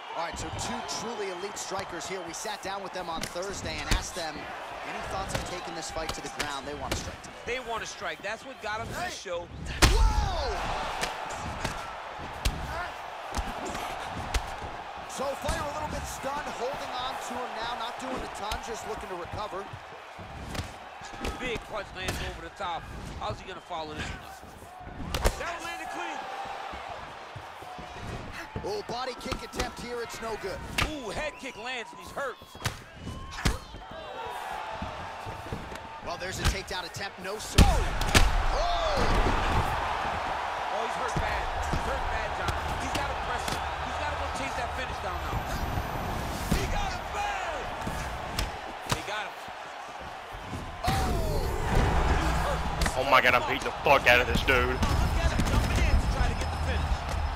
All right, so two truly elite strikers here. We sat down with them on Thursday and asked them any thoughts on taking this fight to the ground. They want to strike tonight. They want to strike. That's what got them to the show. Whoa! So fighter a little bit stunned, holding on to him now, not doing a ton, just looking to recover. Big punch lands over the top. How's he gonna follow this one up? That one landed clean. Oh, body kick attempt here, it's no good. Ooh, head kick lands and he's hurt. Well, there's a takedown attempt, no sir. Oh! Oh, he's hurt bad. He's hurt bad, John. He's got to press him. He's got to go chase that finish down now. He got him bad! He got him. Oh my God, I'm beating the fuck out of this dude. Look at him jumping in to try to get the finish.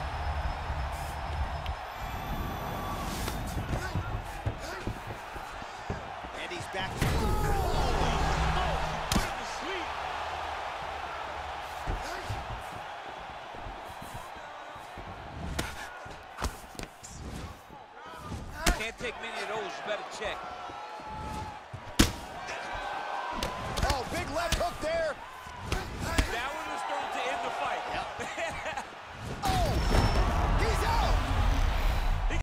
And he's back to Can't take many of those, you better check. oh, big leg